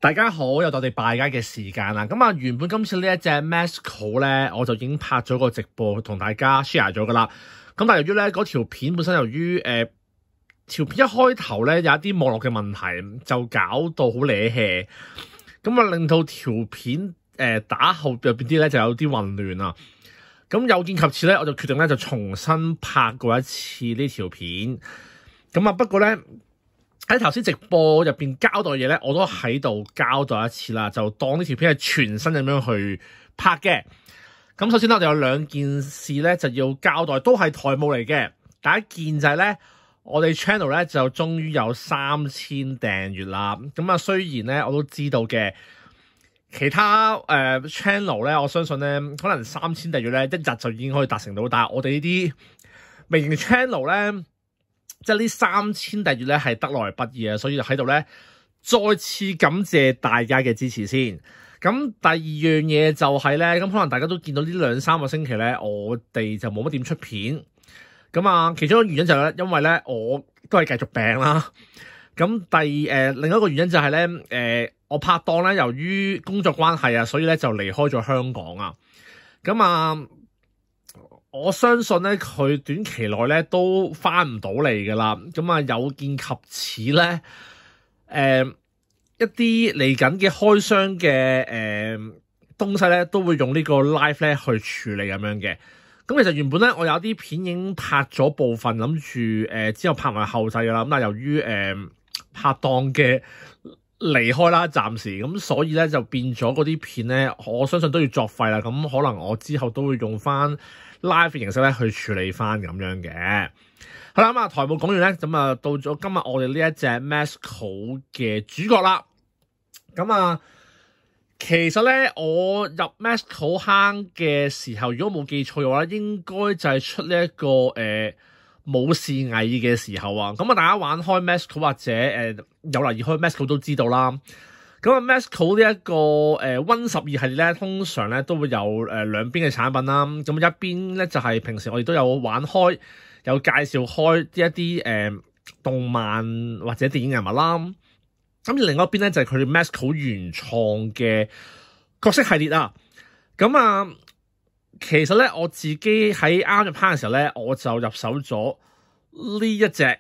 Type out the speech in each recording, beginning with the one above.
大家好，又到我哋敗家嘅時間啦。咁啊，原本今次呢一隻 Masco 咧，我就已經拍咗個直播同大家 share 咗噶啦。咁但係由於咧嗰條片本身由於條片一開頭咧有一啲網絡嘅問題，就搞到好瀨氣，咁啊令到條片打後入邊啲咧就有啲混亂啊。咁有見及此咧，我就決定咧就重新拍過一次呢條片。咁啊，不過咧喺頭先直播入邊交代嘢咧，我都喺度交代一次啦，就當呢條片係全新咁樣去拍嘅。咁首先咧，我哋有兩件事咧就要交代，都係台務嚟嘅。第一件就係咧，我哋 channel 咧就終於有3000訂閱啦。咁啊，雖然咧我都知道嘅，其他channel 咧，我相信咧可能3000訂閱咧一日就已經可以達成到，但係我哋呢啲微型 channel 咧，即係呢3000訂閱咧係得來不易啊，所以就喺度咧再次感謝大家嘅支持先。咁第二樣嘢就係咧，咁可能大家都見到呢2-3個星期咧，我哋就冇乜點出片。咁啊，其中一個原因就係咧，因為咧我都係繼續病啦。咁另一個原因就係咧，我拍檔咧由於工作關係啊，所以咧就離開咗香港啊。咁啊，我相信咧佢短期內咧都翻唔到嚟噶啦。咁啊，有見及此咧，一啲嚟緊嘅開箱嘅東西咧，都會用呢個 live 咧去處理咁樣嘅。咁其實原本咧，我有啲片已經拍咗部分，諗住之後拍埋後製噶啦。咁但係由於拍檔嘅離開啦，暫時咁，所以咧就變咗嗰啲片咧，我相信都要作廢啦。咁可能我之後都會用翻 live 嘅形式咧去處理翻咁樣嘅。好啦，咁啊台務講完咧，咁啊到咗今日我哋呢一隻 Masco 嘅主角啦。咁啊，其實咧我入 Masco 坑嘅時候，如果冇記錯嘅話咧，應該就係出呢一個武士蟻嘅時候啊。咁啊，大家玩開 Masco 或者有留意開 Masco 都知道啦。咁啊 Masco 呢一個Win12系列咧，通常咧都會有兩邊嘅產品啦。咁一邊咧就係平時我哋都有玩開，有介紹開一啲動漫或者電影人物啦。咁另外一邊咧就係佢哋 Masco 原創嘅角色系列啊。咁啊，其實咧我自己喺啱入坑嘅時候咧，我就入手咗呢一隻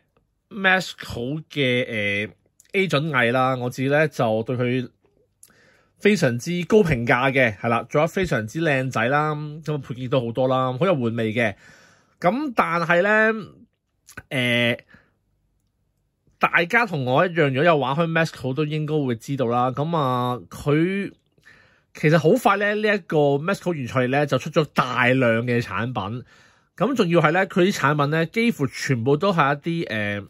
Masco 嘅Agent 蟻啦。我自己咧就對佢非常之高評價嘅，係啦，做得非常之靚仔啦。咁配件都好多啦，好有玩味嘅。咁但係咧，大家同我一樣，如果有玩開 Masco 都應該會知道啦。咁啊，佢其實好快咧，呢一個 Masco 原創咧就出咗大量嘅產品。咁仲要係咧，佢啲產品咧幾乎全部都係一啲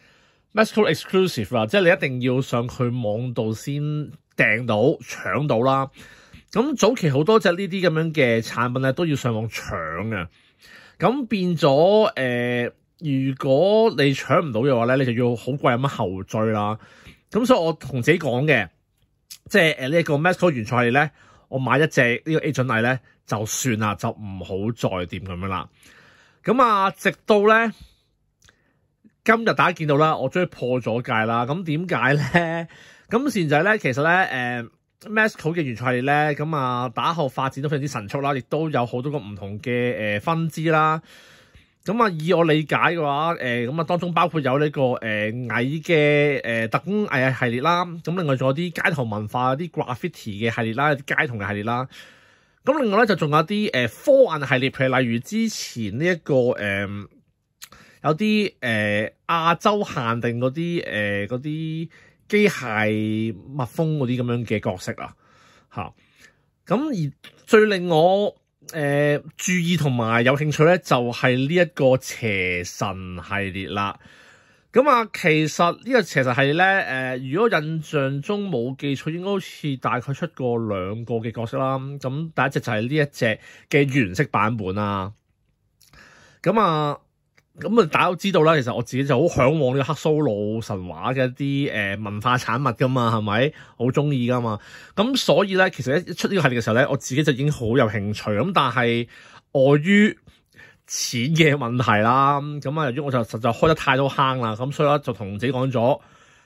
Masco exclusive 啊，即係你一定要上佢網度先訂到搶到啦。咁早期好多隻呢啲咁樣嘅產品咧都要上網搶嘅。咁變咗如果你搶唔到嘅話咧，你就要好貴咁樣後追啦。咁所以我同自己講嘅，即係呢一個 Masco 原創系列咧，我買一隻呢個 Agent 蟻咧就算啦，就唔好再掂咁樣啦。咁啊，直到咧今日大家見到啦，我終於破咗戒啦。咁點解咧？咁事就係咧，其實咧Masco 嘅原創系列咧，咁啊打後發展都非常之神速啦，亦都有好多個唔同嘅分支啦。咁啊，以我理解嘅話，咁啊當中包括有呢個蟻嘅特工蟻系列啦，咁另外仲有啲街頭文化、啲 graffiti 嘅系列啦，啲街童嘅系列啦。咁另外咧就仲有啲科幻系列，譬如例如之前呢一個有啲亞洲限定嗰啲機械蜜蜂嗰啲咁樣嘅角色啊，嚇。咁而最令我注意同埋有興趣咧，就係呢一個邪神系列啦。咁啊，其實呢個邪神系列咧，如果印象中冇記錯，應該好似大概出過2個嘅角色啦。咁第一隻就係呢一隻嘅原色版本啦。咁啊，大家都知道啦，其實我自己就好嚮往呢個克蘇魯神話嘅一啲文化產物噶嘛，係咪？好中意噶嘛。咁所以咧，其實一出呢個系列嘅時候咧，我自己就已經好有興趣。咁但係礙於錢嘅問題啦，咁啊由於我就實在開得太多坑啦，咁所以咧就同自己講咗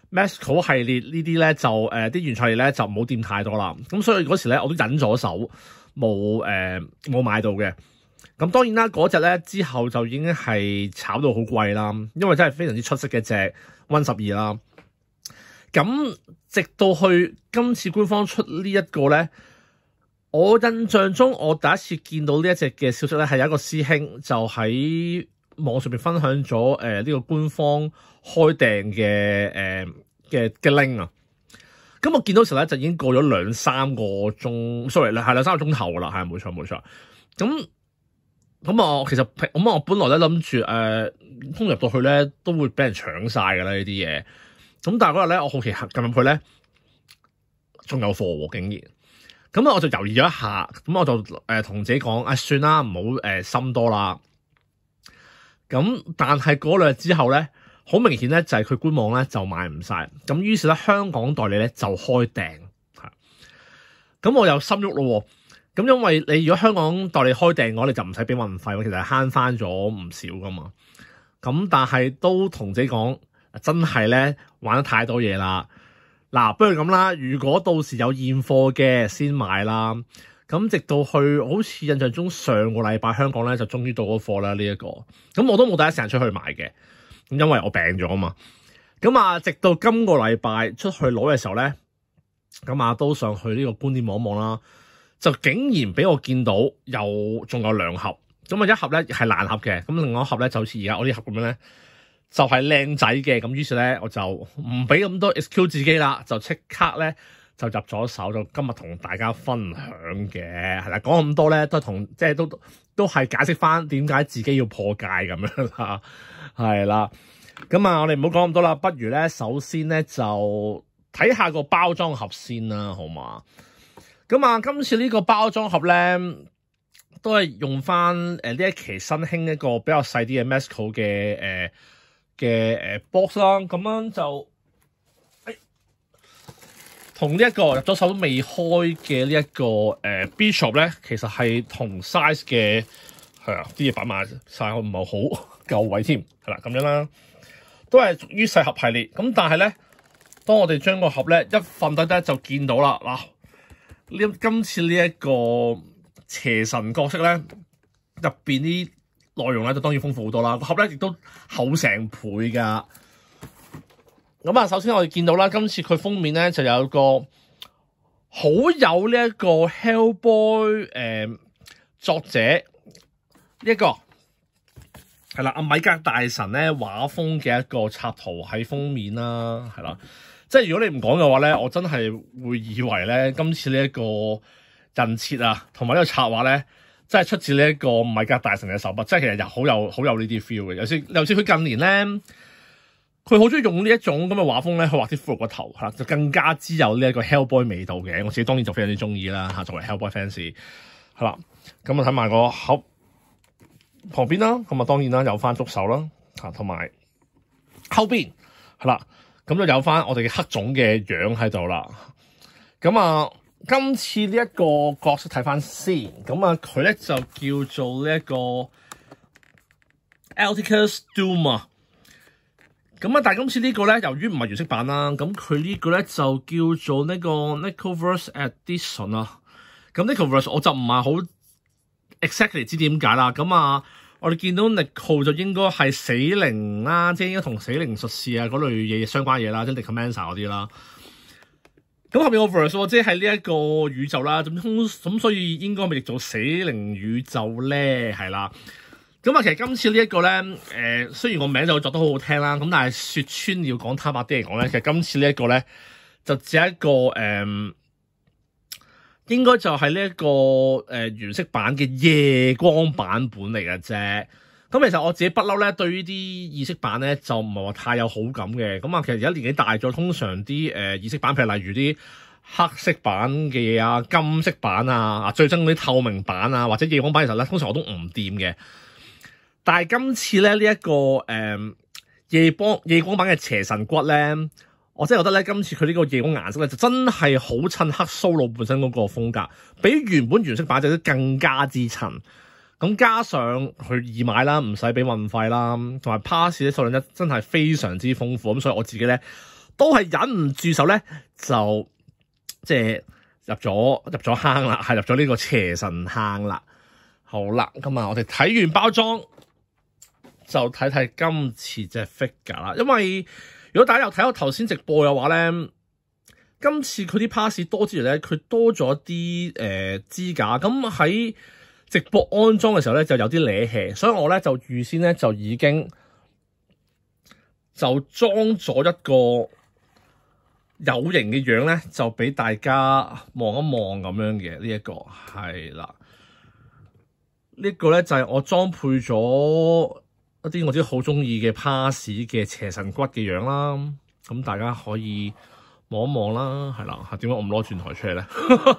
Masco 系列呢啲咧就啲原創系列咧就唔好掂太多啦。咁所以嗰時咧我都忍咗手，冇買到嘅。咁當然啦，嗰隻咧之後就已經係炒到好貴啦，因為真係非常之出色嘅隻 One12啦。咁直到去今次官方出呢一個咧，我印象中我第一次見到呢一隻嘅消息咧，係有一個師兄就喺網上面分享咗呢個官方開訂嘅 link 啊。咁我見到時咧就已經過咗2-3個鐘，sorry 係2-3個鐘頭噶啦，係冇錯。咁我其實我本來咧諗住通入到去咧都會俾人搶晒㗎啦呢啲嘢。咁但係嗰日咧我好奇撳入去咧仲有貨喎，竟然。咁我就猶豫咗一下，咁我就同自己講算啦，唔好心多啦。咁但係嗰2日之後咧，好明顯咧就係佢官網咧就賣唔晒。咁於是咧香港代理咧就開訂。咁我又心喐咯。咁因為你如果香港代理開訂嘅話，你就唔使俾運費，其實係慳翻咗唔少噶嘛。咁但係都同自己講，真係咧玩得太多嘢啦。嗱，不如咁啦，如果到時有現貨嘅先買啦。咁直到去好似印象中上個禮拜香港咧就終於到咗貨啦呢一個。咁我都冇第一時間出去買嘅，因為我病咗啊嘛。咁直到今個禮拜出去攞嘅時候咧，咁都上去呢個官店望一望啦。就竟然俾我見到仲有2盒，咁一盒咧係爛盒嘅，咁另外一盒咧就好似而家我呢盒咁樣咧，就係靚仔嘅，咁於是咧我就唔俾咁多 excuse 自己啦，就即刻咧就入咗手，就今日同大家分享嘅，係啦，講咁多咧都都係解釋翻點解自己要破戒咁樣啦，係啦，咁我哋唔好講咁多啦，不如咧首先咧就睇下個包裝盒先啦，好嘛？咁今次呢個包裝盒咧，都係用翻呢一期新興一個比較細啲嘅 Masco 嘅box 啦。咁樣就同呢一個入咗手都未開嘅呢一個Bishop 咧，其實係同 size 嘅係啊，啲嘢擺埋晒，唔係好夠位添，係啦咁樣啦，都係屬於細盒系列。咁但係咧，當我哋將個盒咧一瞓低低就見到啦嗱。今次呢一個邪神角色咧，入邊啲內容咧就當然豐富好多啦。個盒咧亦都厚成倍噶。咁首先我哋見到啦，今次佢封面咧就有個好有呢一個 Hellboy 作者呢一個係啦，阿米格大神咧畫風嘅一個插圖喺封面啦，係啦。即係如果你唔講嘅話咧，我真係會以為咧今次呢一個人設啊，同埋呢個插畫咧，真係出自呢一個米格大神嘅手筆。即係其實又好有呢啲 feel 嘅。尤其佢近年咧，佢好中意用呢一種咁嘅畫風咧去畫啲骷髏個頭嚇，就更加之有呢一個 Hellboy 味道嘅。我自己當然就非常之中意啦嚇，作為 Hellboy fans 係啦。咁睇埋個盒旁邊啦，咁當然啦有翻觸手啦嚇，同埋後邊係啦。咁就有翻我哋嘅黑種嘅樣喺度啦。咁今次呢一個角色睇翻先，咁佢咧就叫做呢一個 Atticus Doom 啊。咁但係今次呢個咧，由於唔係原色版啦，咁佢呢個咧就叫做呢個 Nicoverse Edition 啊。咁 Nicoverse 我就唔係好 exactly 知點解啦。咁我哋見到 Nico 就應該係死靈啦，即係應該同死靈術士嗰類嘢相關嘢啦，即係 Necromancer 嗰啲啦。咁後面個 verse 即係呢一個宇宙啦，咁所以應該咪譯做死靈宇宙咧，係啦。咁其實今次呢一個咧，雖然個名就作得好好聽啦，咁但係說穿要講坦白啲嚟講咧，其實今次呢一個咧就只係一個應該就係呢一個原色版嘅夜光版本嚟嘅啫。咁其實我自己不嬲咧，對於啲異色版咧就唔係話太有好感嘅。咁其實而家年紀大咗，通常啲異色版，譬如例如啲黑色版嘅嘢啊、金色版啊、最憎嗰啲透明版啊，或者夜光版，其實咧通常我都唔掂嘅。但係今次咧呢一個夜光版嘅邪神骨咧，我真係覺得咧，今次佢呢個夜光顏色咧，就真係好襯黑 Solo 本身嗰個風格，比原本原色版就更加之襯。咁加上佢易買啦，唔使俾運費啦，同埋 pass 啲數量真係非常之豐富。咁所以我自己咧都係忍唔住手咧，就即係入咗坑啦，係入咗呢個邪神坑啦。好啦，咁啊，我哋睇完包裝，就睇睇今次隻 figure 啦。因為如果大家有睇我頭先直播嘅話咧，今次佢啲 pass 多之餘咧，佢多咗啲支架。咁喺直播安裝嘅時候咧，就有啲瀨氣，所以我咧就預先咧就已經就裝咗一個有型嘅樣咧，就俾大家望一望咁樣嘅。呢一個係啦，呢個咧就係我裝配咗一啲我自己好中意嘅 pass 嘅邪神骨嘅樣啦。咁大家可以望一望啦，係啦。點解我唔攞轉台出嚟咧？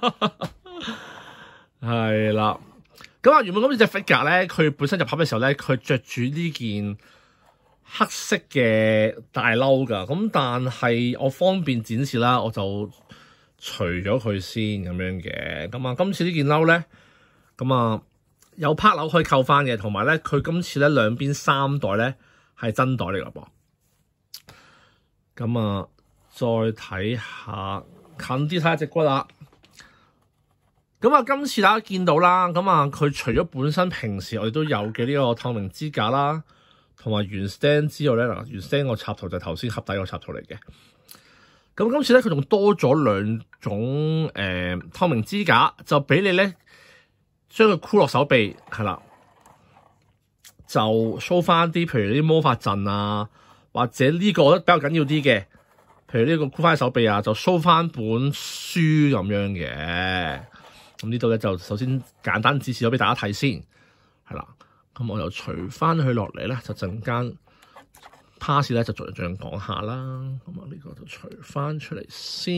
係啦。咁啊，原本咁隻 figure 咧，佢本身入盒嘅時候咧，佢着住呢件黑色嘅大褸噶。咁但係我方便展示啦，我就除咗佢先咁樣嘅。咁啊，今次呢件褸咧，咁啊有 part 鈕可以扣翻嘅，同埋咧佢今次咧兩邊三袋咧係真袋嚟噶噃。咁啊，再睇下近啲睇下隻骨啦。咁啊，今次大家見到啦，咁啊，佢除咗本身平時我哋都有嘅呢個透明支架啦，同埋原 stand 之外咧，嗱，原 stand 個插頭就係頭先盒底個插頭嚟嘅。咁今次咧，佢仲多咗兩種透明支架，就俾你咧將佢箍落手臂，係啦，就 show 翻啲，譬如啲魔法陣啊，或者呢個我覺得比較緊要啲嘅，譬如呢個箍翻手臂啊，就 show 翻本書咁樣嘅。咁呢度咧就首先簡單展示咗俾大家睇先，係啦。咁我又除翻佢落嚟咧，就陣間 pass 咧就逐樣講下啦。咁啊呢個就除翻出嚟先。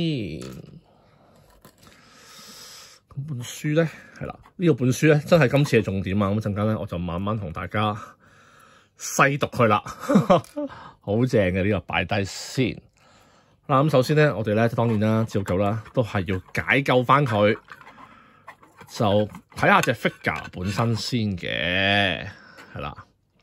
咁本書咧係啦，呢個本書咧真係今次嘅重點啊！咁陣間咧我就慢慢同大家細讀佢啦，好正嘅呢個擺低先。嗱，咁首先咧我哋咧當然啦，照舊啦，都係要解救翻佢。就睇下隻 figure 本身先嘅，係啦。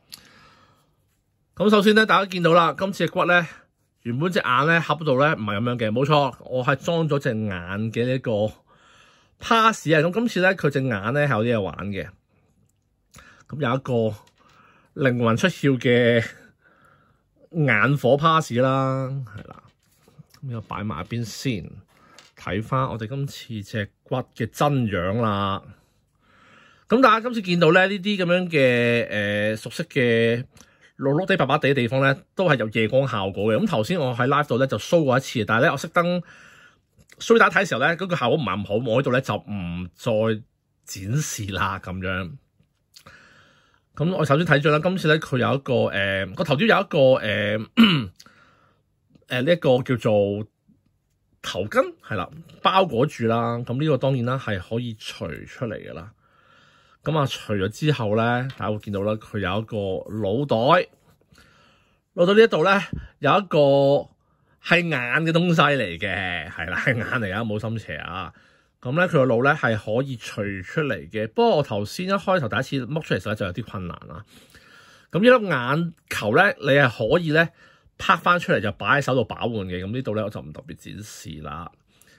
咁首先咧，大家見到啦，今次嘅骨咧，原本隻眼咧盒度咧唔係咁樣嘅，冇錯，我係裝咗隻眼嘅呢個 pass 啊。咁今次咧，佢隻眼咧係有啲嘢玩嘅。咁有一個靈魂出竅嘅眼火 pass 啦，係啦。咁又擺埋一邊先。睇翻我哋今次隻骨嘅真樣啦，咁大家今次見到咧呢啲咁樣嘅熟悉嘅綠綠地白白地嘅地方咧，都係有夜光效果嘅。咁頭先我喺 live 度咧就 show 過一次，但係咧我熄燈 show 俾大家睇嘅時候咧，嗰個效果唔係咁好，我喺度咧就唔再展示啦咁樣。咁我首先睇咗啦，今次咧佢有一個個頭端有一個呢一個叫做頭巾係啦，包裹住啦。咁呢個當然啦係可以除出嚟嘅啦。咁啊除咗之後咧，大家會見到啦，佢有一個腦袋。腦袋呢一度咧有一個係眼嘅東西嚟嘅，係啦，係眼嚟啊，冇心邪啊。咁咧佢個腦咧係可以除出嚟嘅。不過我頭先一開頭第一次剝出嚟時咧就有啲困難啦。咁呢粒眼球咧，你係可以咧拍翻出嚟就擺喺手度把玩嘅。咁呢度咧我就唔特別展示啦。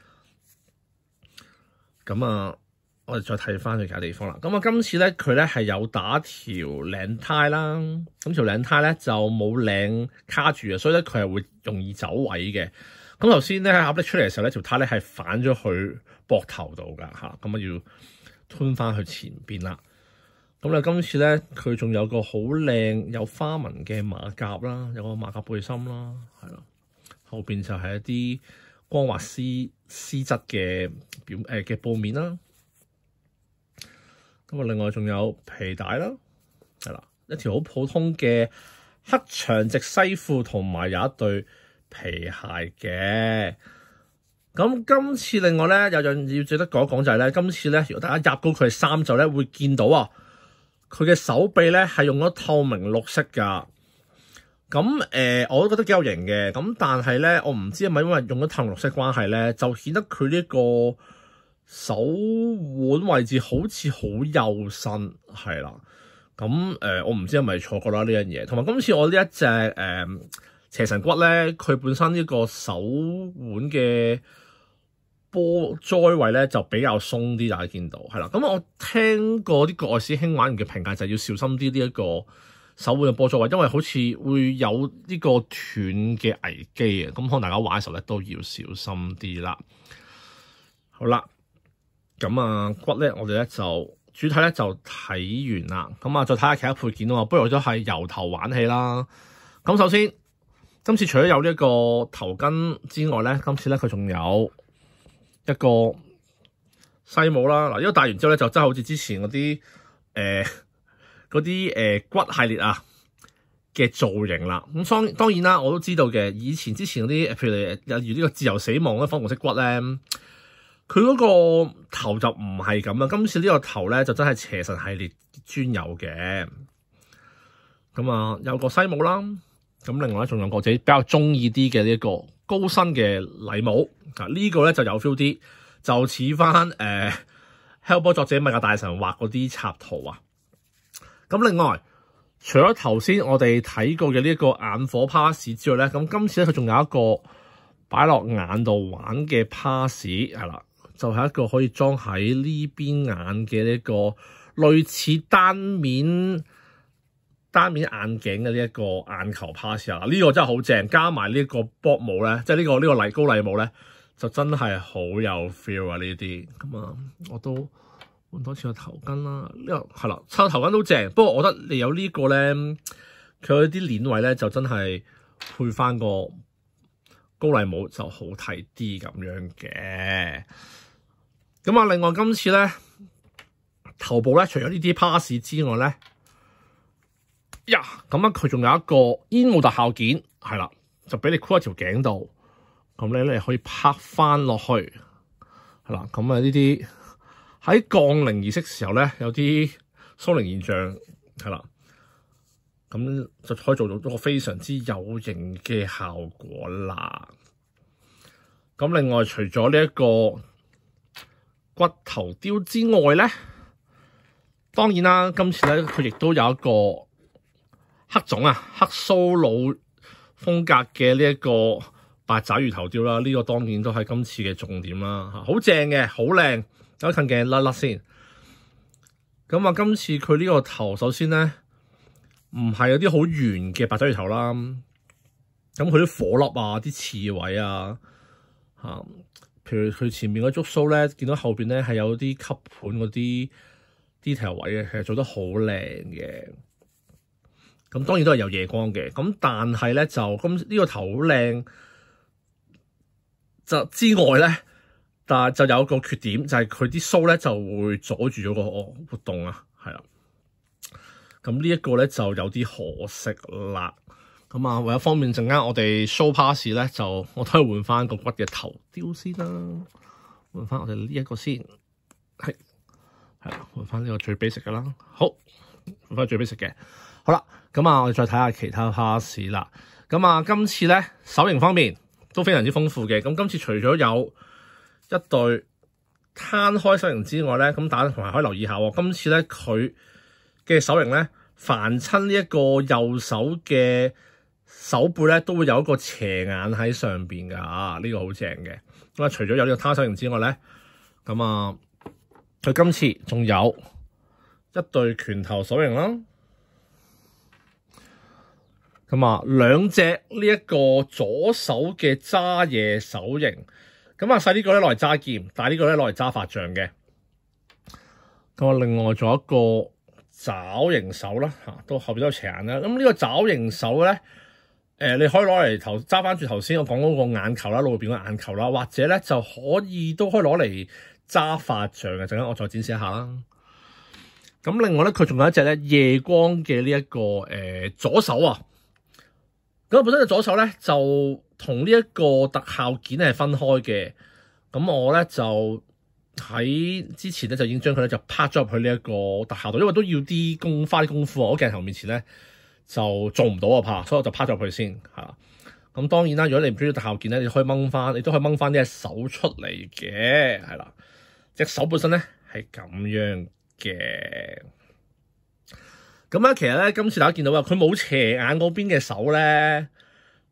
咁啊，我哋再睇翻佢其他地方啦。咁啊，今次咧佢咧係有打條領呔啦。咁條領呔咧就冇領卡住嘅，所以咧佢係會容易走位嘅。咁頭先咧喺盒拎出嚟嘅時候咧，條呔咧係反咗去膊頭度噶嚇。咁啊要吞翻去前邊啦。咁咧今次咧佢仲有個好靚有花紋嘅馬甲啦，有個馬甲背心啦，係啦。後邊就係一啲光滑絲質嘅嘅布面啦。咁啊，另外仲有皮帶啦，係啦，一條好普通嘅黑長直西褲，同埋有一對皮鞋嘅。咁今次另外咧有樣要值得講一講就係咧，今次咧如果大家入高佢嘅衫袖咧，會見到啊，佢嘅手臂咧係用咗透明綠色噶。咁我都覺得幾有型嘅。咁但係咧，我唔知係咪因為用咗透明綠色關係咧，就顯得佢呢個手腕位置好似好幼身，係啦。咁我唔知係咪錯覺啦呢樣嘢。同埋今次我呢一隻邪神骨咧，佢本身呢個手腕嘅波災位咧就比較鬆啲，大家見到係啦。咁我聽過啲國外師兄玩完嘅評價就係要小心啲呢一個手腕嘅波災位，因為好似會有呢個斷嘅危機啊。咁可能大家玩嘅時候咧都要小心啲啦。好啦，咁啊骨咧，我哋咧就主體咧就睇完啦。咁啊，再睇下其他配件啊嘛。不如我都係由頭玩起啦。咁首先，今次除咗有呢一個頭巾之外咧，今次咧佢仲有一個西帽啦。嗱，呢個戴完之後咧，就真係好似之前嗰啲骨系列啊嘅造型啦。咁當然啦，我都知道嘅。之前嗰啲，譬如例如呢個自由死亡嗰粉紅色骨咧，佢嗰個頭就唔係咁啊。今次呢個頭咧就真係邪神系列專有嘅。咁啊，有個西帽啦。咁另外咧仲有個自己比較中意啲嘅呢一個高身嘅禮帽。呢個咧就有 feel 啲，就似翻Hellboy 作者米格大神畫嗰啲插圖啊。咁另外，除咗頭先我哋睇過嘅呢一個眼火 pass 之外咧，咁今次咧佢仲有一個擺落眼度玩嘅 pass 係啦，就係一個可以裝喺呢邊眼嘅呢個類似單面眼鏡嘅呢一個眼球 pass 啊。呢個真係好正，加埋呢個波帽咧，即係呢個高禮帽咧，就真係好有 feel 啊！呢啲咁啊，我都換多次個頭巾啦。呢個係啦，插頭巾都正，不過我覺得你有呢個咧，佢有啲鏈位咧就真係配翻個高禮帽就好睇啲咁樣嘅。咁啊，另外今次咧頭部咧，除咗呢啲 pass 之外咧，咁啊佢仲有一個煙霧特效件，係啦，就俾你箍喺條頸度。咁你可以拍翻落去，係啦。咁啊呢啲喺降靈儀式時候咧，有啲蘇靈現象，係啦。咁就可以做到一個非常之有型嘅效果啦。咁另外除咗呢一個骨頭雕之外咧，當然啦，今次咧佢亦都有一個黑種黑蘇魯風格嘅呢一個八爪魚頭雕啦，呢個當然都係今次嘅重點啦，好正嘅，好靚，有近鏡甩先。咁啊，今次佢呢個頭首先咧，唔係有啲好圓嘅八爪魚頭啦，咁佢啲火粒啊、啲刺位啊，譬如佢前面嗰觸鬚咧，見到後邊咧係有啲吸盤嗰啲 detail 位嘅，其實做得好靚嘅。咁當然都係有夜光嘅，咁但係咧就呢個頭好靚。就之外咧，但係就有一個缺點，就係佢啲鬚咧就會阻住咗個活動啊，係啦。咁呢一個咧就有啲可惜啦。咁啊，為咗方便陣間我哋 show pass 咧，就我都係換翻個骨嘅頭雕先啦。換翻我哋呢一個先，係啦，換翻呢個最 basic 嘅啦。好，換翻最 basic 嘅。好啦，咁啊，我哋再睇下其他 pass 啦。咁啊，今次咧手型方面都非常之豐富嘅。咁今次除咗有一對攤開手型之外咧，咁大家同埋可以留意下喎。今次咧佢嘅手型咧，凡親呢一個右手嘅手背咧，都會有一個斜眼喺上邊噶。呢個好正嘅。咁啊，除咗有呢個攤手型之外咧，咁啊，佢今次仲有一對拳頭手型啦。咁啊，兩隻呢一個左手嘅揸嘢手型，咁啊細呢個咧攞嚟揸劍，大呢個咧攞嚟揸法杖嘅。咁啊，另外仲有一個爪形手啦，都後邊都有斜眼啦。咁呢個爪形手咧，你可以攞嚟揸翻住頭先我講嗰個眼球啦，腦入邊個眼球啦，或者咧就都可以攞嚟揸法杖嘅。陣間我再展示一下啦。咁另外咧，佢仲有一隻咧夜光嘅呢一個左手啊。咁本身嘅左手咧就同呢一個特效件係分開嘅，咁我咧就喺之前咧就已經將佢咧就拍咗入去呢一個特效度，因為都要花啲功夫啊，我鏡頭面前咧就做唔到啊拍，所以我就拍咗入去先係啦。咁當然啦，如果你唔中意特效件咧，你可以掹翻，你都可以掹翻呢隻手出嚟嘅，係啦，隻手本身咧係咁樣嘅。咁咧，其實咧，今次大家見到啊，佢冇斜眼嗰邊嘅手咧，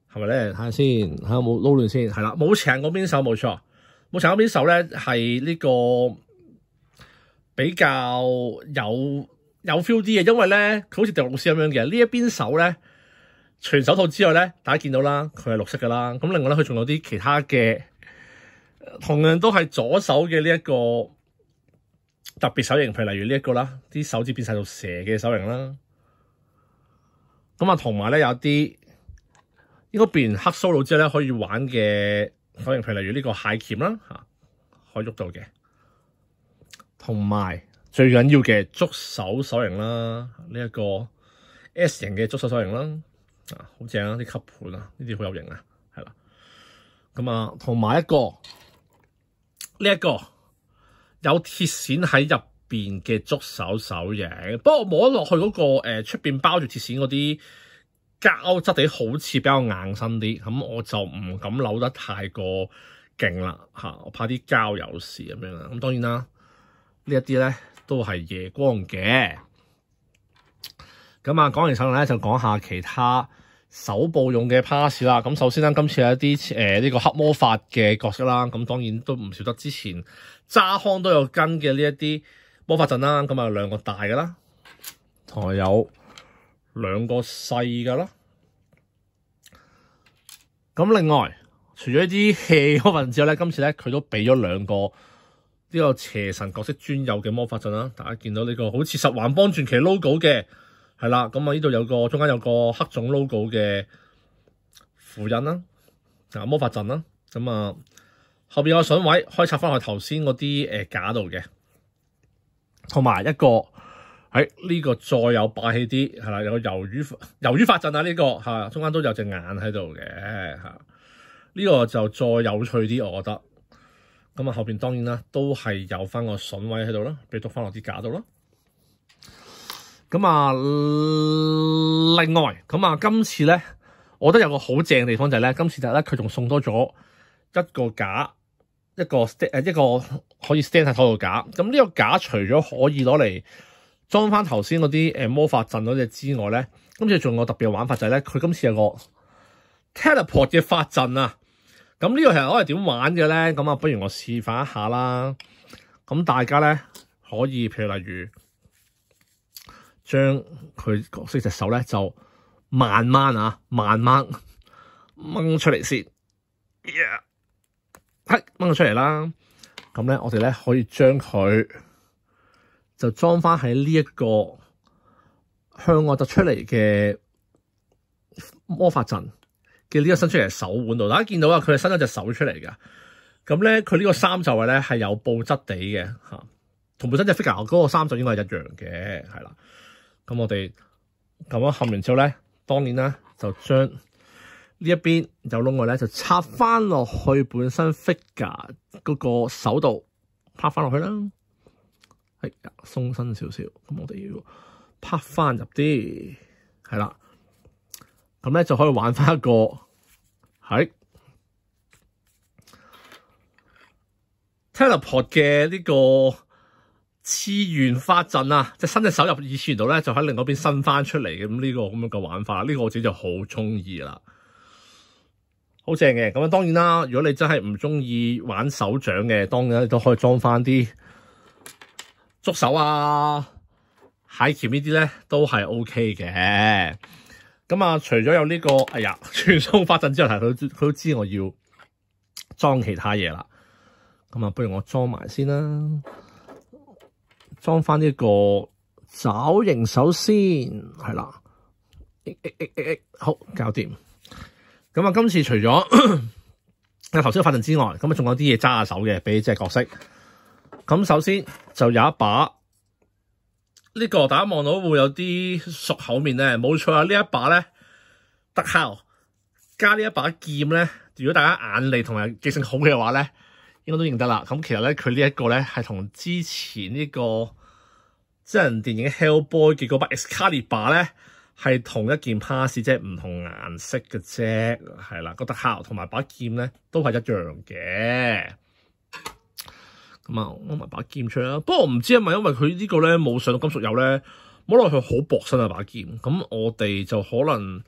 係咪咧？睇下先，睇下有冇撈亂先。係啦，冇斜嗰邊手冇錯，冇斜嗰邊手咧係呢個比較有 feel 啲嘅，因為咧佢好似迪奧斯咁樣嘅。呢一邊手咧，除手套之外咧，大家見到啦，佢係綠色噶啦。咁另外咧，佢仲有啲其他嘅，同樣都係左手嘅呢一個特別手型，譬如例如呢一個啦，啲手指變晒到蛇嘅手型啦。咁啊，同埋咧有啲應該變完黑蘇魯之後咧可以玩嘅手型，譬如例如呢個蟹鉗啦嚇，可以喐到嘅。同埋最緊要嘅觸手手型啦，呢一個 S 型嘅觸手手型啦，好正啊！啲吸盤啊，呢啲好有型啊，係啦。咁啊，同埋一個呢一個有鐵線喺入邊嘅觸手手型，不過摸落去嗰個出邊包住鐵線嗰啲膠質地好似比較硬身啲，咁我就唔敢扭得太過勁啦嚇，我怕啲膠有事咁樣啦。咁當然啦，呢一啲咧都係夜光嘅。咁啊，講完手型咧，就講下其他手部用嘅 pass 啦。咁首先咧，今次有一啲呢個黑魔法嘅角色啦。咁當然都唔少得之前揸康都有跟嘅呢一啲魔法陣啦。咁啊，兩個大嘅啦，同埋有兩個細嘅啦。咁另外，除咗啲 hea 嗰份之後咧，今次咧佢都俾咗兩個呢個邪神角色專有嘅魔法陣啦。大家見到呢個好似十環幫傳奇 logo 嘅。係啦，咁啊呢度有個中間有個黑種 logo 嘅符印啦，魔法陣啦，咁啊後邊有個筍位可以插翻去頭先嗰啲架度嘅，同埋一個喺呢個再有霸氣啲，係啦，有個魷魚法陣啊，呢個嚇中間都有隻眼喺度嘅嚇，呢個就再有趣啲，我覺得。咁啊後邊當然啦，都係有翻個筍位喺度啦，俾篤翻落啲架度啦。咁啊，另外咁啊，今次咧，我覺得有個好正嘅地方就係咧，今次就咧佢仲送多咗一個架，一個可以 stand 喺台度架。咁呢個架除咗可以攞嚟裝翻頭先嗰啲魔法陣嗰隻之外咧，今次仲有個特別嘅玩法就係咧，佢今次有個 teleport 嘅法陣啊。咁呢個其實攞嚟點玩嘅咧？咁啊，不如我示範一下啦。咁大家咧可以譬如例如，將佢角色隻手咧就慢慢掹出嚟先，係掹咗出嚟啦。咁咧，我哋咧可以將佢就裝翻喺呢一個向外突出嚟嘅魔法陣嘅呢個伸出嚟嘅手腕度。大家見到啊，佢係伸咗隻手出嚟噶。咁咧，佢呢個衫袖咧係有布質地嘅嚇，同本身隻 figure 嗰個衫袖應該係一樣嘅，係啦。咁我哋咁樣冚完之後咧，當然啦，就將呢一邊有窿嘅咧，就插翻落去本身 figure 嗰個手度，拍翻落去啦。係鬆身少少，咁我哋要拍翻入啲，係啦。咁咧就可以玩翻一個喺 teleport 嘅呢個次元法陣啊，即係伸隻手入二次元度咧，就喺另外一邊伸翻出嚟嘅。咁呢個咁樣嘅玩法，呢個我自己就好中意啦，好正嘅。咁啊，當然啦，如果你真係唔中意玩手掌嘅，當然你都可以裝翻啲觸手啊、蟹鉗呢啲咧，都係 OK 嘅。咁啊，除咗有呢個傳送法陣之外，佢都知我要裝其他嘢啦。咁啊，不如我裝埋先啦。裝翻呢個爪形手先，係啦，好搞掂。咁啊，今次除咗有頭先嘅法陣之外，咁啊仲有啲嘢揸下手嘅，俾隻角色。咁首先就有一把呢個，大家望到會有啲熟口面咧，冇錯啊！呢一把咧特效加呢一把劍咧，如果大家眼力同埋記性好嘅話咧，應該都認得啦。咁其實咧，佢呢一個咧係同之前呢個真人電影 Hellboy 嘅嗰把 Excalibur 咧係同一件 pass，即係唔同顏色嘅啫，係啦。個特效同埋把劍咧都係一樣嘅。咁啊，攞埋把劍出嚟啦。不過我唔知係咪因為佢呢個咧冇上到金屬釉咧，摸落去好薄身啊把劍。咁我哋就可能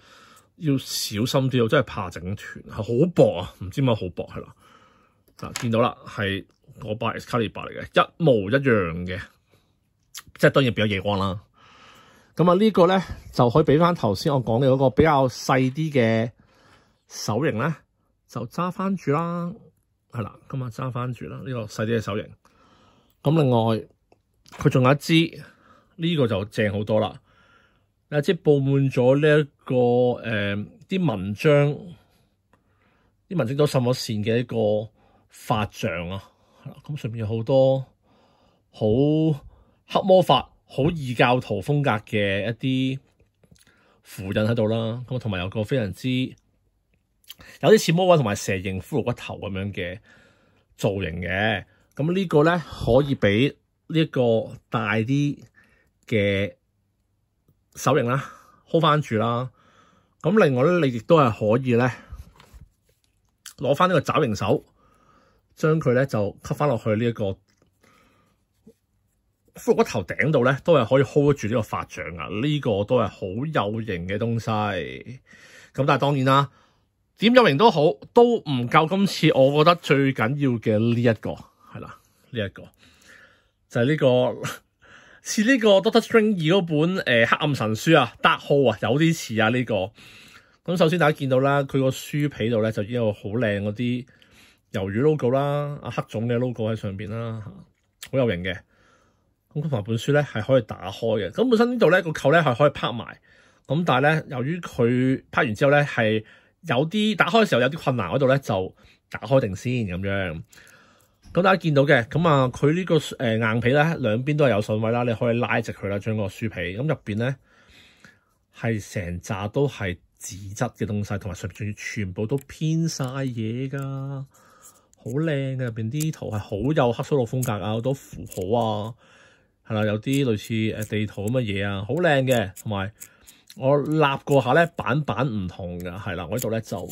要小心啲，我真係怕整斷，係好薄啊，唔知點解好薄係啦。嗱，見到啦，係嗰把 Excalibur 嚟嘅，一模一樣嘅，即係當然變咗夜光啦。咁啊，呢個咧就可以俾翻頭先我講嘅嗰個比較細啲嘅手型咧，就揸翻住啦，係啦，咁啊揸翻住啦，呢個細啲嘅手型。咁另外佢仲有一支，呢個就正好多啦。即係佈滿咗呢一個啲紋章，啲紋整咗滲咗線嘅一個法杖啊，咁上面有好多好黑魔法、好異教徒風格嘅一啲符印喺度啦。咁同埋有個非常之有啲似魔鬼同埋蛇形骷髏骨頭咁樣嘅造型嘅。咁呢個咧可以俾呢一個大啲嘅手型啦 ，hold 翻住啦。咁另外咧，你亦都係可以咧攞翻呢個爪形手，將佢咧就吸翻落去呢一個骷髏骨頭頂度咧，都係可以 hold 住呢個法杖啊！呢個都係好有型嘅東西。咁但係當然啦，點有型都好，都唔夠今次我覺得最緊要嘅呢一個係啦，呢一個就係呢個。似呢個 Doctor Strange 2嗰本黑暗神書啊，Darkhold啊，有啲似啊呢個。咁首先大家見到啦，佢個書皮度咧就已經有好靚嗰啲魷魚 logo 啦，黑種嘅 logo 喺上邊啦，好有型嘅。咁同埋本書咧係可以打開嘅。咁本身呢度咧個扣咧係可以拍埋。咁但係咧由於佢拍完之後咧係有啲打開嘅時候有啲困難嗰度咧就打開定先咁樣。咁大家見到嘅，咁啊佢呢個硬皮咧兩邊都係有筍位啦，你可以拉直佢啦，將個書皮。咁入邊咧係成紮都係紙質嘅東西，同埋上邊仲要全部都編晒嘢噶，好靚嘅。入邊啲圖係好有克蘇魯風格啊，好多符號啊，係啦，有啲類似地圖咁嘅嘢啊，好靚嘅。同埋我立過下咧版唔同嘅，係啦，我呢度咧就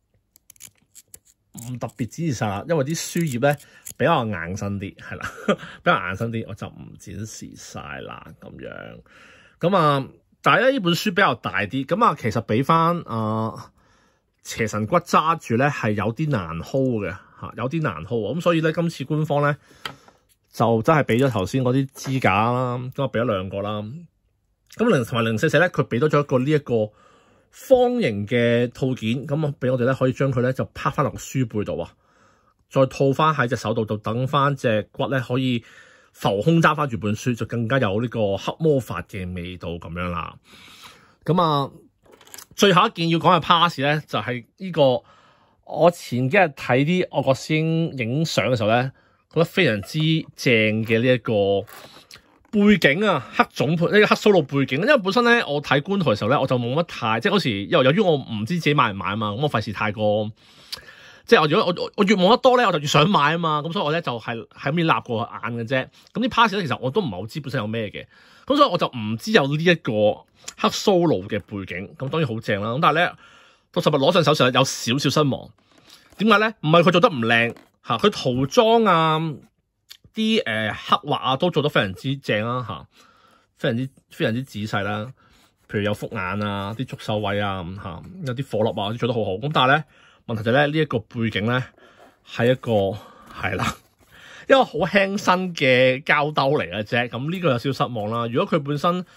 唔特別展示晒啦，因為啲書頁咧比較硬身啲，係啦，比較硬身啲，我就唔展示晒啦咁樣。咁啊，但係咧呢本書比較大啲，咁啊其實俾翻邪神骨揸住咧係有啲難 hold 嘅嚇，有啲難 hold。咁所以咧今次官方咧就真係俾咗頭先嗰啲支架啦，咁啊俾咗兩個啦。咁同埋044咧，佢俾多咗一個呢一個方形嘅套件，咁啊俾我哋咧可以將佢咧就拍翻落個書背度啊，再套翻喺隻手度，就等翻隻骨咧可以浮空揸翻住本書，就更加有呢個黑魔法嘅味道咁樣啦。咁啊，最後一件要講嘅 pass 咧，就係呢個我前幾日睇啲外國師兄影相嘅時候咧，覺得非常之正嘅呢一個背景啊，黑種呢個黑蘇魯背景，因為本身咧我睇官圖嘅時候咧，我就冇乜太即係嗰時，因為由於我唔知自己買唔買啊嘛，咁我費事太過，即係我如果我越望得多咧，我就越想買啊嘛，咁所以我咧就係喺邊立過眼嘅啫。咁啲 pass 咧其實我都唔係好知本身有咩嘅，咁所以我就唔知有呢一個黑蘇魯嘅背景，咁當然好正啦。咁但係咧到實物攞上手時候有少少失望，點解咧？唔係佢做得唔靚嚇，佢塗裝啊〜啲刻畫啊都做得非常之正啦嚇，非常之仔細啦。譬如有複眼啊、啲觸手位啊嚇，有啲火粒啊都做得好好。咁但係咧問題就係咧呢一個背景咧係一個係啦，一個好輕身嘅膠兜嚟嘅啫。咁呢個有少少失望啦。如果佢本身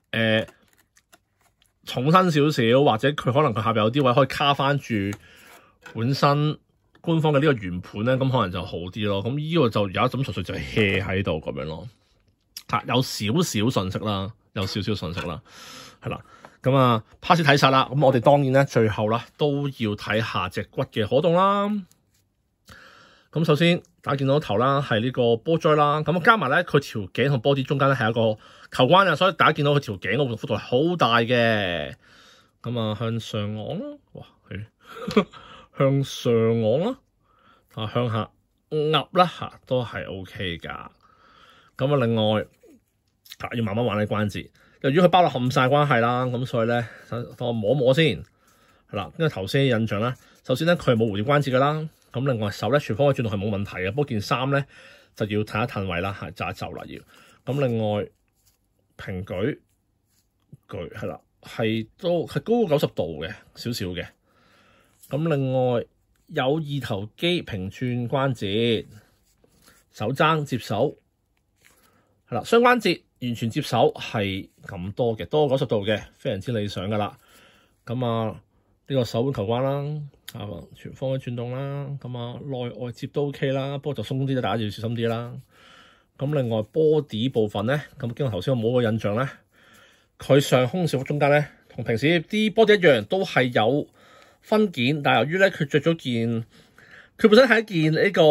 重身少少，或者佢可能佢下邊有啲位可以卡翻住本身官方嘅呢個圓盤咧，咁可能就好啲咯。咁呢個就有一種純粹就 hea 喺度咁樣咯。有少少信息啦，係啦。咁啊 pass 睇晒啦。咁我哋當然咧，最後啦都要睇下隻骨嘅可動啦。咁首先大家見到頭啦，係呢個波錐啦。咁加埋咧，佢條頸同 body 中間咧係一個球關啊，所以大家見到佢條頸個幅度係好大嘅。咁啊向上昂啦，哇，向上昂啦，向下壓啦嚇，都係 OK 噶。咁啊，另外要慢慢玩啲關節。由於佢包落冚晒關係啦，咁所以咧，等我摸摸先，係啦。因為頭先嘅印象咧，首先咧佢係冇蝴蝶關節噶啦。咁另外手咧全方位轉動係冇問題嘅，不過件衫咧就要褪一褪位啦，就一就啦要。咁另外平舉係啦， 係高過90度嘅少少嘅。咁另外有二頭肌平轉關節，手踭接手係啦，雙關節完全接手係咁多嘅，多過90度嘅，非常之理想噶啦。咁啊呢個手腕球關啦，全方位轉動啦，咁啊內外接都 OK 啦，不過就鬆啲，大家要小心啲啦。咁另外 body 部分咧，咁經過頭先我冇個印象咧，佢上胸小腹中間咧，同平時啲 body 一樣，都係有分件，但係由於咧佢着咗件，佢本身係一件呢個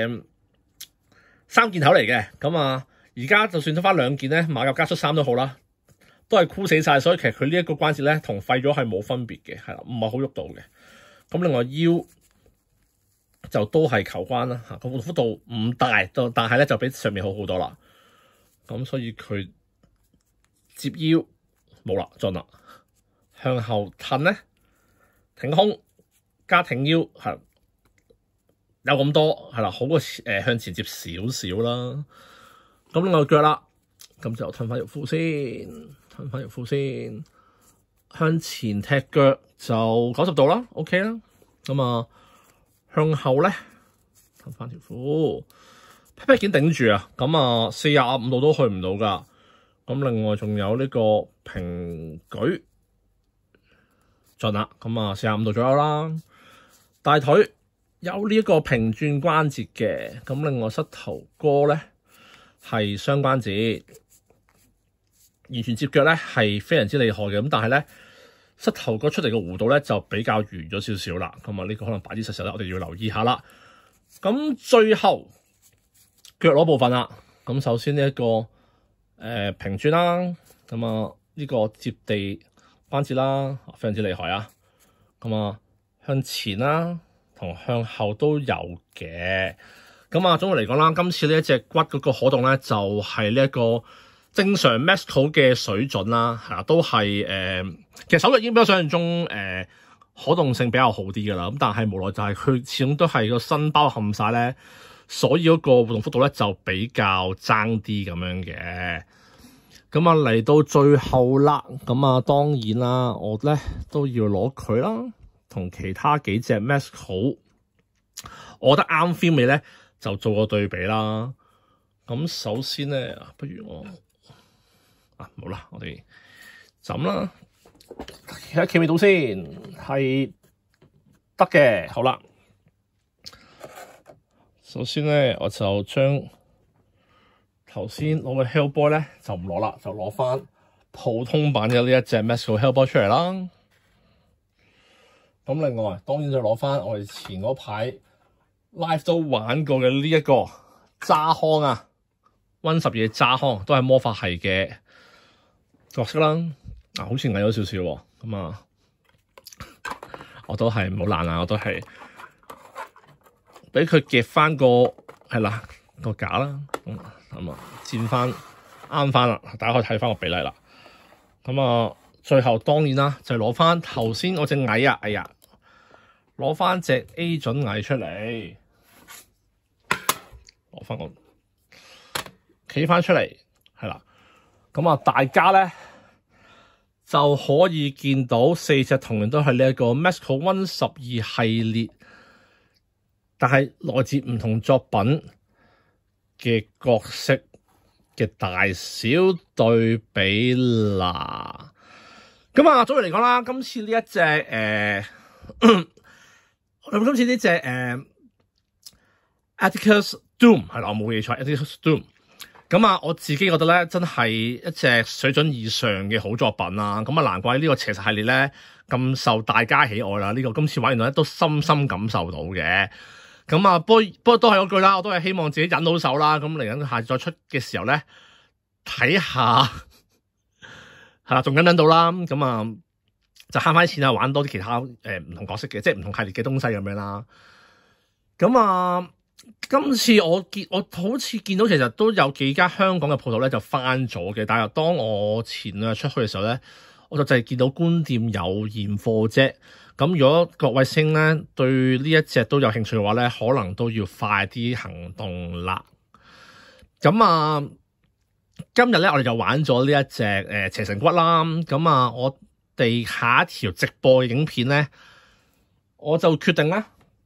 3件頭嚟嘅，咁啊而家就算得翻2件咧，馬甲加恤衫都好啦，都係箍死晒，所以其實佢呢一個關節咧同廢咗係冇分別嘅，係啦，唔係好喐到嘅。咁另外腰就都係球關啦，個幅度唔大，但係咧就比上面好好多啦。咁所以佢接腰冇啦，盡啦。向後褪咧，挺胸加挺腰係有咁多係啦，好過向前接少少啦。咁另外腳啦，咁就褪翻條褲先，向前踢腳就90度啦 ，OK 啦。咁啊向後咧褪翻條褲，屁屁件頂住啊，咁啊45度都去唔到噶。咁另外仲有呢個平舉盡啦，咁啊45度左右啦。大腿有呢一個平轉關節嘅，咁另外膝頭哥咧係雙關節，完全接腳咧係非常之厲害嘅。咁但係咧膝頭哥出嚟嘅弧度咧就比較圓咗少少啦。咁啊呢個可能擺啲實實咧，我哋要留意下啦。咁最後腳踝部分啦，咁首先呢一個平轉啦，咁啊呢個接地關節啦，非常之厲害啊。咁啊向前啦同向後都有嘅。咁啊總括嚟講啦，今次呢一隻骨嗰個可動咧就係呢一個正常 Masco 嘅水準啦，係啊，都係其實手腳已經比我想象中可動性比較好啲噶啦。咁但係無奈就係佢始終都係個身包含晒咧，所以嗰個活動幅度咧就比較爭啲咁樣嘅。咁啊嚟到最後啦，咁啊當然啦，我咧都要攞佢啦，同其他幾隻 Masco， 我覺得啱 feel 味咧就做個對比啦。咁首先咧，不如我好啦，我哋枕啦，睇下企味到先，係得嘅。好啦，首先咧，我就將頭先攞嘅 Hellboy 咧就唔攞啦，就攞翻普通版嘅呢一隻 Masco Hellboy 出嚟啦。咁另外，當然就攞翻我哋前嗰排 live 都玩過嘅呢一個揸康啊，Win12揸康都係魔法系嘅角色啦。好似矮咗少少喎，咁啊，我都係唔好爛啊，我都係俾佢夾翻個係啦個架啦，咁啊墊翻啱翻啦，大家可以睇翻個比例啦。咁啊，最後當然啦，就攞翻頭先我隻蟻啊，攞翻隻 A 準蟻出嚟，攞翻個企翻出嚟，係啦。咁啊，大家咧就可以見到4隻同樣都係呢一個 Masco Win12系列，但係來自唔同作品嘅角色嘅大小對比啦。咁啊，總括嚟講啦，今次呢一隻今次呢隻Atticus Doom 係啦，我冇記錯 Atticus Doom。咁啊，我自己覺得咧，真係一隻水準以上嘅好作品啦。咁啊，難怪呢個邪神系列咧咁受大家喜愛啦。呢個今次玩完咧都深深感受到嘅。咁啊，不過都係嗰句啦，我都係希望自己忍到手啦。咁嚟緊下次再出嘅時候咧，睇下係啦，仲忍到啦。咁啊，就慳翻錢啊，玩多啲其他唔同角色嘅，即係唔同系列嘅東西咁樣啦。咁啊，今次我好似見到其實都有幾間香港嘅鋪頭咧就翻咗嘅，但係當我前兩日出去嘅時候咧，我就淨係見到官店有現貨啫。咁如果各位星咧對呢一隻都有興趣嘅話咧，可能都要快啲行動啦。咁啊，今日咧我哋就玩咗呢一隻邪神骨啦。咁啊，我哋下一條直播嘅影片咧，我就決定咧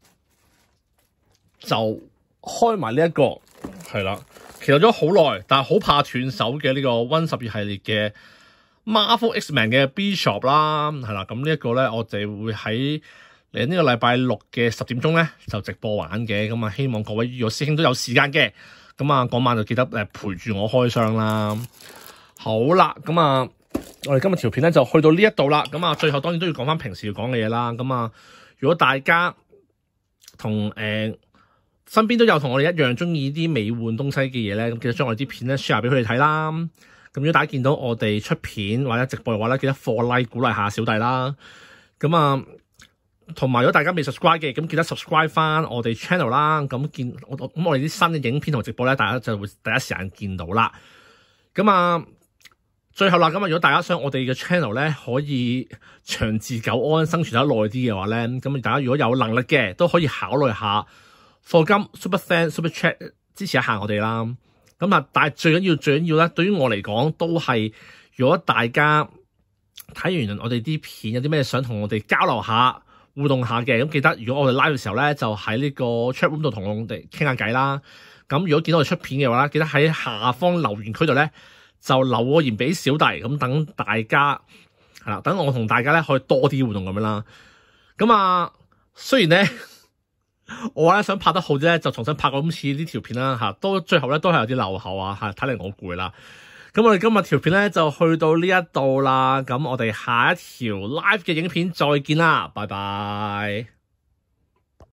就開埋呢一個係啦，期待咗好耐，但係好怕斷手嘅呢個 One12系列嘅 Marvel X-Men 嘅 Bishop 啦，係啦，咁呢一個咧我哋會喺嚟呢個禮拜六嘅10點鐘咧就直播玩嘅，咁啊希望各位如果師兄都有時間嘅，咁啊嗰晚就記得陪住我開箱啦。好啦，咁啊我哋今日條片咧就去到呢一度啦，咁啊最後當然都要講翻平時要講嘅嘢啦。咁啊如果大家同身邊都有同我哋一樣中意啲美換東西嘅嘢咧，咁記得將我哋啲片咧 share 俾佢哋睇啦。咁如果大家見到我哋出片或者直播嘅話咧，記得課 like 鼓勵下小弟啦。咁啊同埋如果大家未 subscribe 嘅，咁記得 subscribe 翻我哋 channel 啦。咁我哋啲新嘅影片同直播咧，大家就會第一時間見到啦。咁啊最後啦，咁啊如果大家想我哋嘅 channel 咧可以長治久安生存得耐啲嘅話咧，咁大家如果有能力嘅都可以考慮下課金 Super Thanks Super Chat 支持一下我哋啦。咁啊但係最緊要咧，對於我嚟講都係如果大家睇完我哋啲片有啲咩想同我哋交流下互動下嘅，咁記得如果我哋 live 嘅時候咧，就喺呢個 chat room 度同我哋傾下偈啦。咁如果見到我哋出片嘅話咧，記得喺下方留言區度咧就留個言俾小弟，咁等大家係啦，等我同大家咧可以多啲互動咁樣啦。咁啊雖然咧我咧想拍得好啲咧，就重新拍過今次呢條片啦嚇，都最後咧都係有啲漏口啊嚇，睇嚟我攰啦。咁我哋今日條片咧就去到呢一度啦，咁我哋下一條 live 嘅影片再見啦，拜拜。